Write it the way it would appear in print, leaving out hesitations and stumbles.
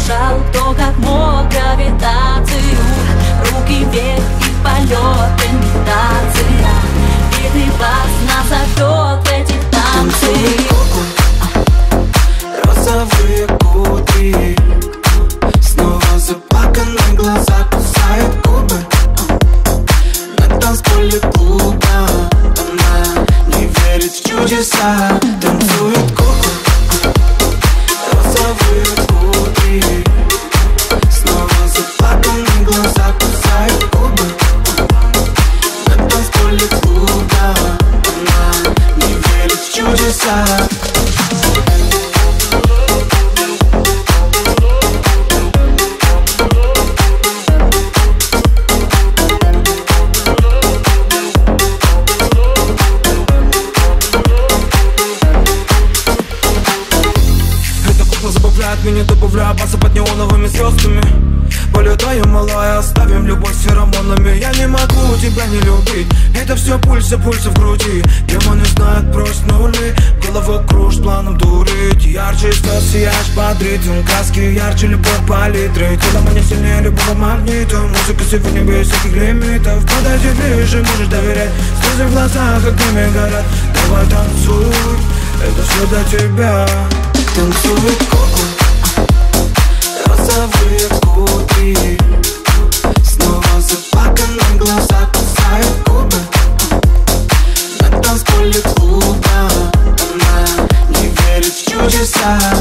держал, кто как мог гравитацию. Руки вверх и полет, имитация. Битый бас нас зовет в эти танцы. Розовые кудри, снова заплаканы глаза, кусают губы. На танцполе клуба она не верит в чудеса. Танцует куклы, розовые кудри, снова заплаканы глаза, кусают губы. На танцполе клуба она не верит в чудеса. Меня добавляя баса под неоновыми звездами. Полетаю, малая, оставим любовь с феромонами. Я не могу тебя не любить, это все пульсы в груди. Демоны знают, брось нули, голову кружит планом дурить. Ярче что сияешь под ритм, краски ярче любовь палитры. Тело мне сильнее любого магнита, музыка сегодня без всяких лимитов. Подойди ближе, можешь доверять, слезы в глазах огнями горят. Давай танцуй, это все для тебя. Танцует кукла, розовые кудри, снова заплаканы глаза, кусают губы. На танцполе клуба она не верит в чудеса.